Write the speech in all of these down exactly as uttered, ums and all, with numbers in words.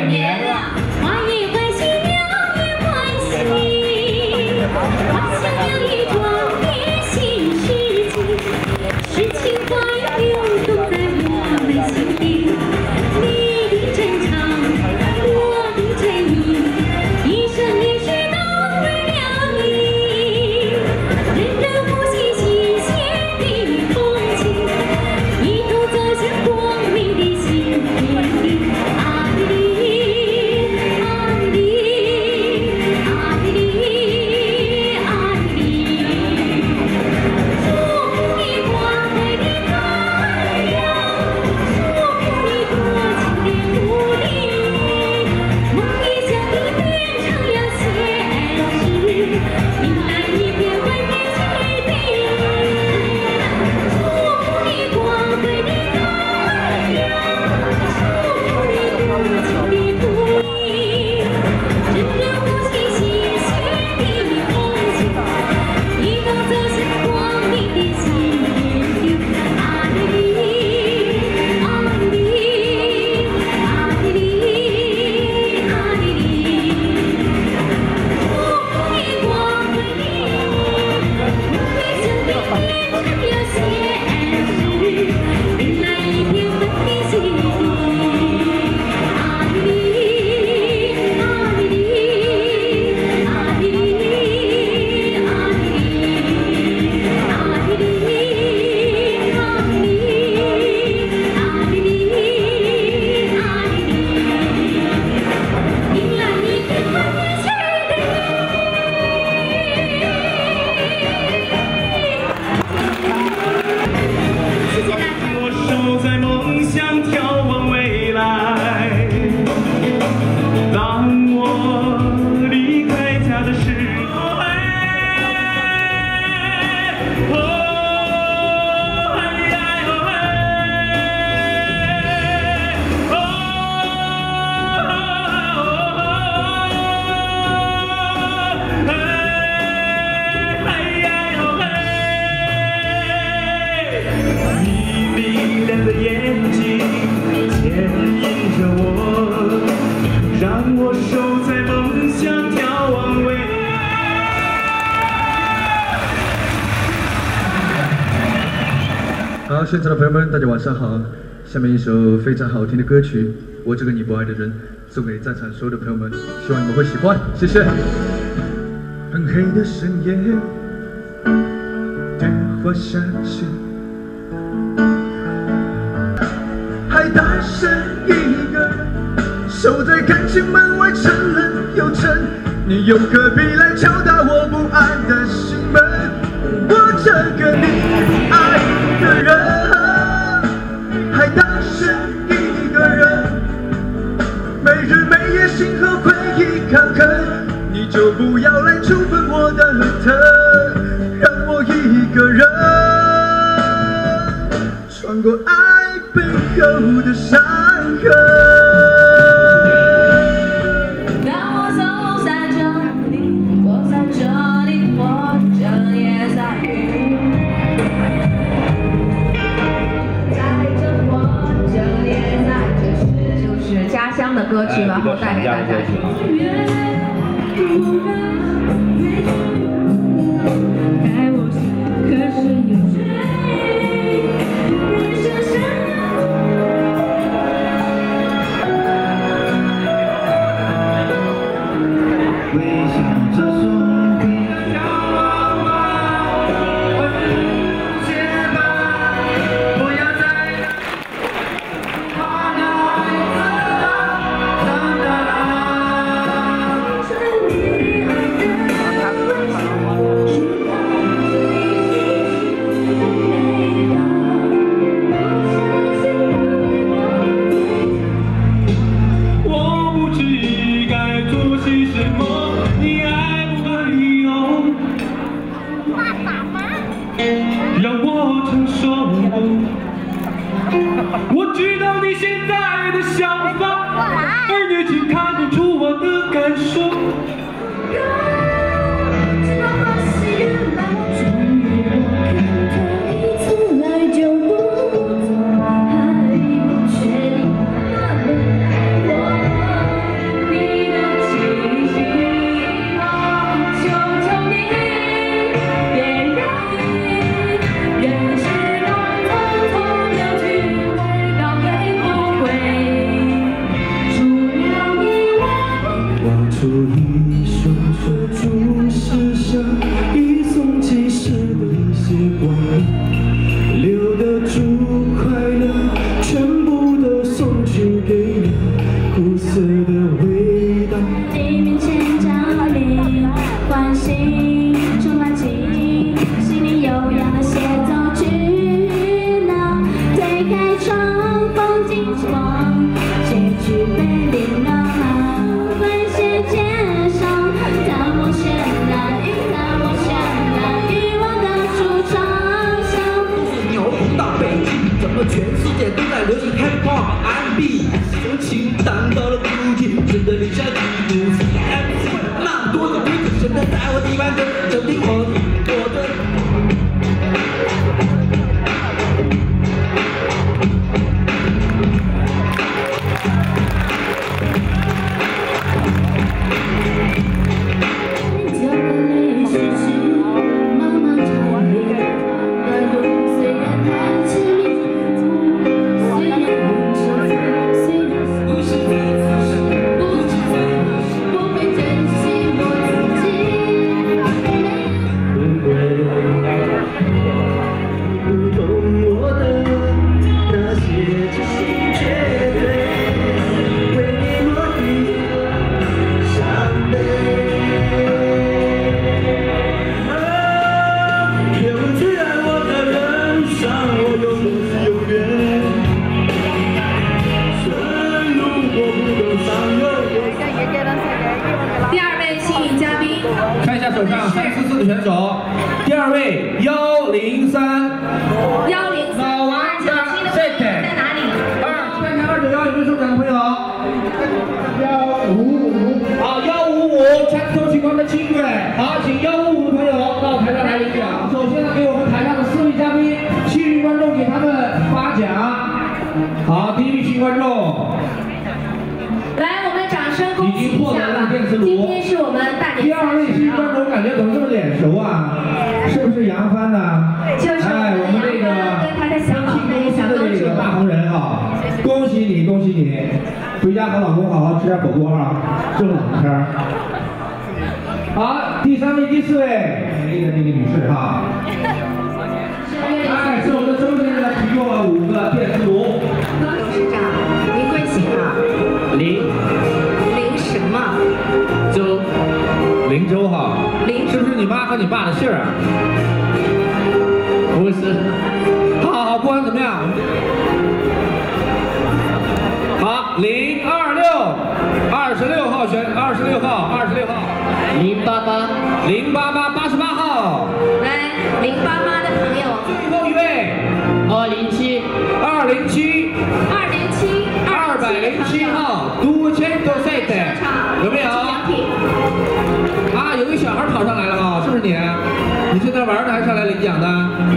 百年了。花也欢喜，鸟也欢喜，花香洋溢，壮烈新世纪，是情怀流动在我们心底。你的真诚，我的真意，一生一世都为了你。人人呼吸新鲜的空气，一同走向光明的新天地。阿里阿里阿里阿里，祝福你光辉的太阳，祝福你多情的土地，梦一想你变成了现实，迎来一片温暖基地。祝福你光辉的太阳，祝福你多情的土地，人人呼吸新鲜的空气，一同走向光明的新天地。阿里阿里阿里阿里，祝福你光辉的梦一想你变成了现实，迎来一片温暖基地。阿里阿里阿里阿里阿里阿里阿里，迎来一片温暖基地。谢谢大家。 我守在梦想，眺望未来。当我离开家的时候，哎，哦，哎呀，哦，哎，哦，哎，哎呀，哦，哎。你明亮的眼睛牵引着我，让我守在梦想，眺望未来。 好，现场的朋友们，大家晚上好。下面一首非常好听的歌曲《我这个你不爱的人》，送给在场所有的朋友们，希望你们会喜欢，谢谢。很黑的深夜，电话响起，还大声一个，守在感情门外，沉了又沉。你又何必来敲打我不安的心门？我这个你爱的人，还大声一个人，每日每夜心和回忆抗衡。你就不要来触碰我的疼，让我一个人穿过爱背后的伤痕。 当我走在这里，我在这里，我这也在于，在这我这也在这是就是家乡的歌曲，然后带给大家。爱我心，可是有谁人生深微笑着说你眺望我，结吧，不要再怕那孩子长大了。我不知该做些什么，你爱不爱我，让我承受。我知道你现在的想法，而你却看不出我的感受。 从来就不走，还不确定。 的味道。 你面前降临，唤醒充满记忆，心里悠扬的协奏曲呢，推开窗，风景窗，结局被领导。文学街上，大漠绚烂，与大漠绚烂，欲望的主场上。 牛红到北京，怎么全世界都在流行 hip hop R and B？ 柔情荡到了谷底，真的留下记录。那么多的规则，现在在我地盘的，就听我我的。 九个泪湿湿，茫茫长夜的路，虽然太痴迷，虽然不知虽然不是不知不会珍惜我自己。 不会不懂我的那些真心绝对，为你落地的伤悲。别问最爱我的人，伤我永远是永远。顺路过不懂伤有第二位幸运嘉宾， 看一下手上三四四的选手，第二位幺零三， 幺零三二九七的朋友在哪里？ 二看看二九幺有没有受奖的朋友？幺五五，好，幺五五，参透星光的轻轨，好，请幺五五的朋友到台上来领奖。首先呢，给我们台上的四位嘉宾，幸运观众给他们发奖。好，第一位幸运观众。 来，我们掌声恭喜一下吧！ 电磁炉今天是我们大年第二位幸运观众，感觉怎么这么脸熟啊？是不是杨帆呢？ 就是哎，我们这个跟他的小宝贝小的公主这个大红人啊，恭喜你，恭喜你！回家和老公好好吃点火锅啊，这么冷天儿。好，第三位、第四位，美丽的那个女士哈。哎，是我们的周先生提供了五个电磁炉。 董事长，您贵姓啊？ 林林什么？ 周林州哈， 林是不是你妈和你爸的姓儿啊？ 不是， 好好好，不管怎么样，好，零二六，二十六号选，二十六号，二十六号， 零八八零八八，八十八号， 来，零八八的朋友， 最后一位， 二零七二零七， 二零七， 二百零七号，杜千多赛的，有没有？ 奖品。 啊，有个小孩跑上来了啊，是不是你？你是在玩呢，还是上来领奖的？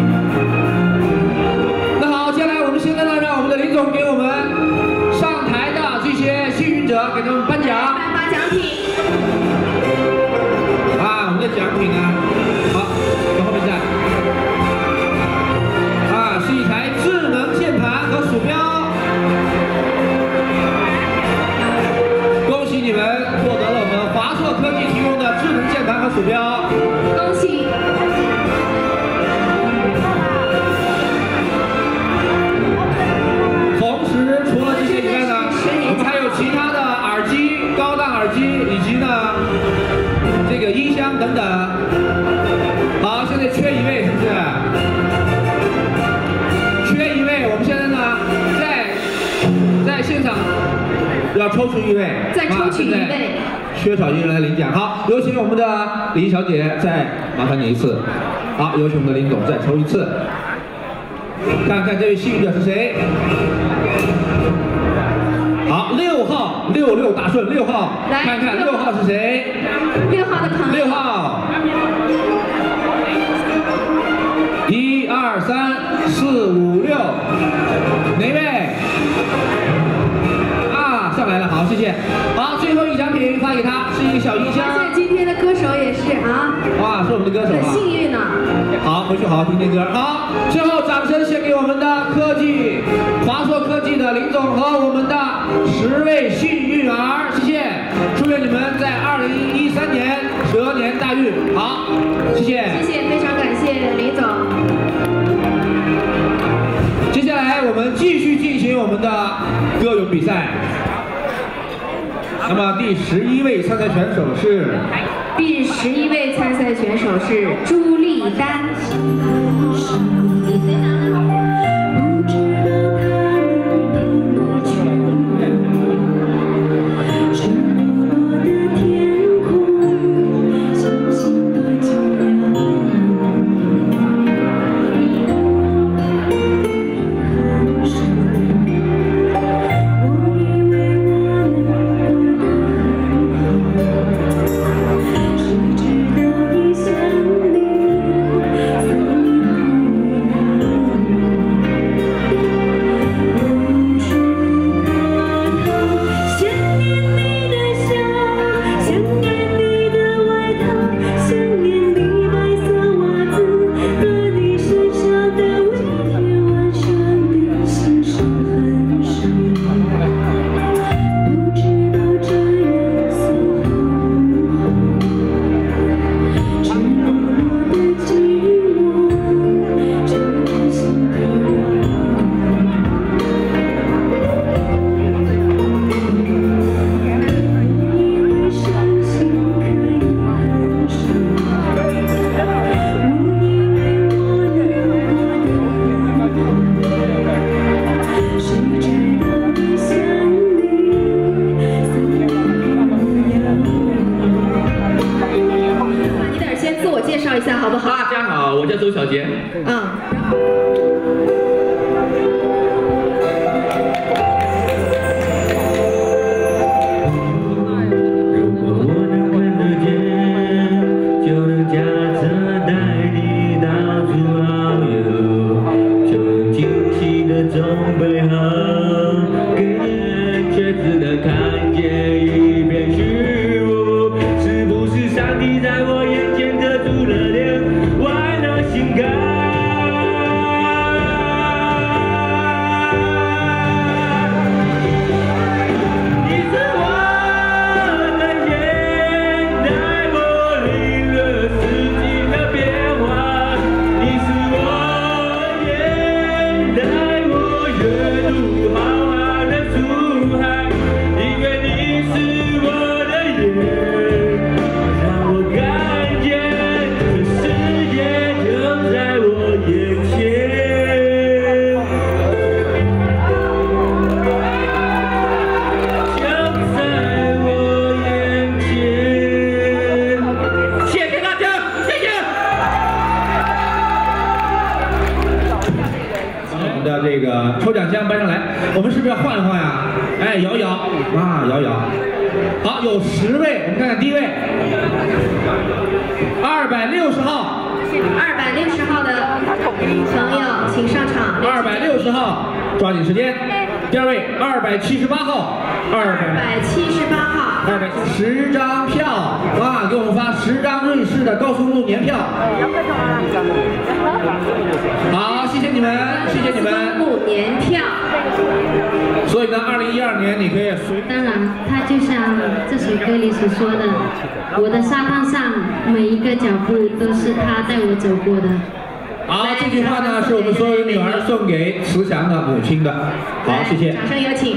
那好，接下来我们现在呢，让我们的林总给我们上台的这些幸运者给他们颁奖。 颁发奖品。 啊，我们的奖品啊，好，往后面站。啊，是一台智能键盘和鼠标。恭喜你们获得了我们华硕科技提供的智能键盘和鼠标。 恭喜！ 同时，除了这些以外呢，我们还有其他的耳机、高档耳机以及呢这个音箱等等。好，现在缺一位，是不是？缺一位，我们现在呢在在现场要抽出一位， 再抽取一位， 缺少一人来领奖。好，有请我们的李小姐再麻烦你一次。好，有请我们的林总再抽一次。看看这位幸运者是谁？好，六号，六六大顺，六号， 来看看六号是谁？ 六号的朋友。 六号，一二三四五六，哪位？啊，上来了，好，谢谢。好，最后一个奖品发给他，是一个小音箱。 发现今天的歌手也是啊， 哇，是我们的歌手很啊。 幸运呢。 好，回去好好听听歌。好，最后掌声献给我们的科技华硕科技的林总和我们的十位幸运儿，谢谢。祝愿你们在二零一三年蛇年大运。好，谢谢。 谢谢，非常感谢林总。 接下来我们继续进行我们的歌咏比赛。 那么第十一位参赛选手是？ 第十一位参赛选手是朱丽丹。 周小杰。 嗯。 如果我能看得见，就能驾车带你到处遨游，就能惊喜的从背后跟，却只能看见一片虚无。是不是上帝在我眼前遮住了脸？ 心肝，你是我的眼，带我领略四季的变化。你是我眼，带我阅读浩瀚的书海。因为你是我的眼，让我看见这世界就在我眼前，就在我眼前。谢谢大家，谢谢。 我们的这个抽奖箱搬上来，我们是不是要换一换呀？哎，摇一摇啊，摇一摇。好，有十位，我们看看第一位，二百六十号。 二百六十号的朋友，请上场。 二百六十号，抓紧时间。第二位，二百七十八号，二百七十八号， 二百十张票，哇，给我们发十张瑞士的高速公路年票。好，谢谢你们，谢谢你们。 高速公路年票。 所以呢，二零一二年你可以随。 当然，它就像这首歌里所说的，我的沙滩上每一个脚步都是他带我走过的。 好，这句话呢是我们所有女儿送给慈祥的母亲的。好，谢谢。 掌声有请。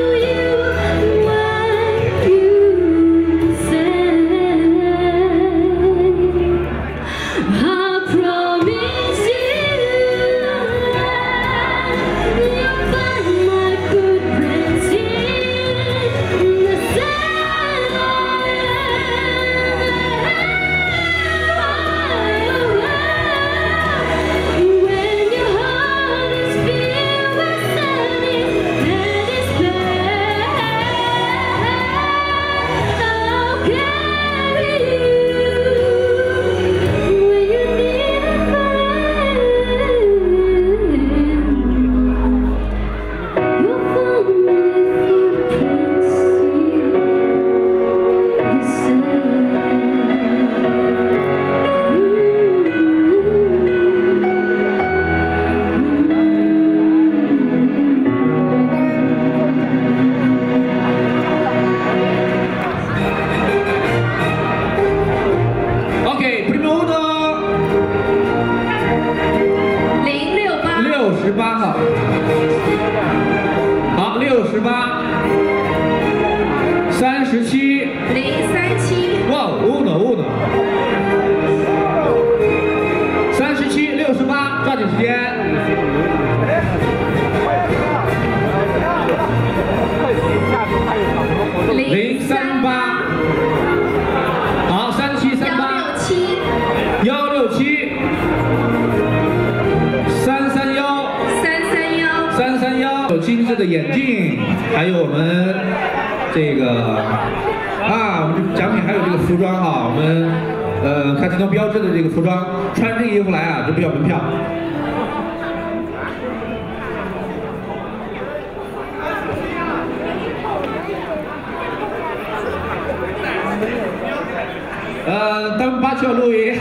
Say 八号。好，六十八，三十七， 零三七， 哇，uno uno， 三十七，六十八，抓紧时间。零三八，好，三七三八，幺六七，三三幺， 三三幺， 三三幺，有精致的眼镜，还有我们这个啊，我们奖品还有这个服装哈，我们呃看京东标志的这个服装，穿这个衣服来啊就不要门票。呃，他们八七要录音。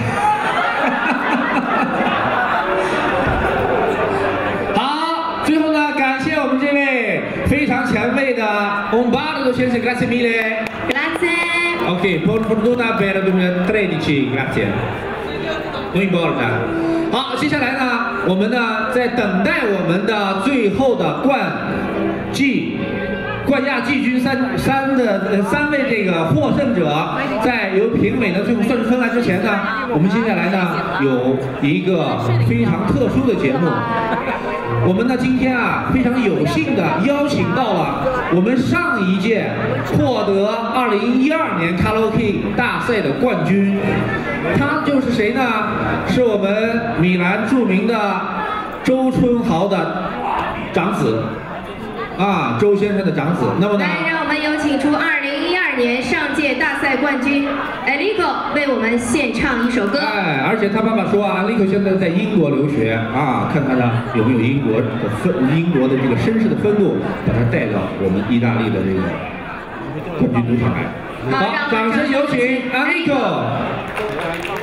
好，最后呢，感谢我们这位非常前卫的 Ombardo先生 ，grazie mille。 grazie。 Ok, buona fortuna per duemilatredici, grazie。non importa。好，接下来呢，我们呢在等待我们的最后的冠季。冠亚季军三三的呃三位这个获胜者，在由评委呢最后算出分来之前呢，我们接下来呢有一个非常特殊的节目。我们呢今天啊非常有幸的邀请到了我们上一届获得二零一二年卡拉 OK 大赛的冠军，他就是谁呢？是我们米兰著名的周春豪的长子。啊，周先生的长子。那么呢？ 来，让我们有请出二零一二年上届大赛冠军 Enrico 为我们献唱一首歌。 哎，而且他爸爸说啊 ，Enrico 现在在英国留学啊，看看他有没有英国的分英国的这个绅士的风度，把他带到我们意大利的这个冠军赌场来。好，掌声有请 Enrico。